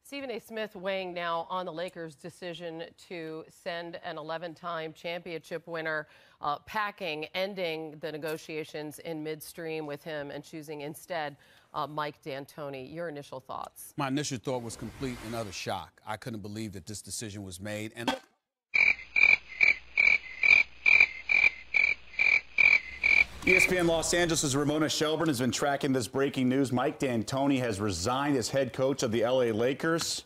Stephen A. Smith weighing now on the Lakers' decision to send an 11-time championship winner packing, ending the negotiations in midstream with him and choosing instead Mike D'Antoni. Your initial thoughts? My initial thought was complete and utter shock. I couldn't believe that this decision was made. And ESPN Los Angeles' Ramona Shelburne has been tracking this breaking news. Mike D'Antoni has resigned as head coach of the LA Lakers.